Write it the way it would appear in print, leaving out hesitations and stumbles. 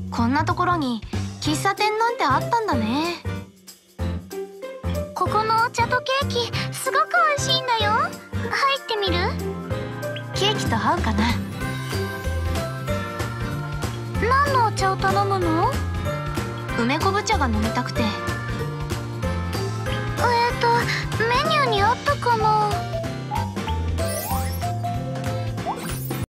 こんなところに喫茶店なんてあったんだね。 ここのお茶とケーキすごく美味しいんだよ。入ってみる？ ケーキと合うかな。 何のお茶を頼むの？ 梅昆布茶が飲みたくて。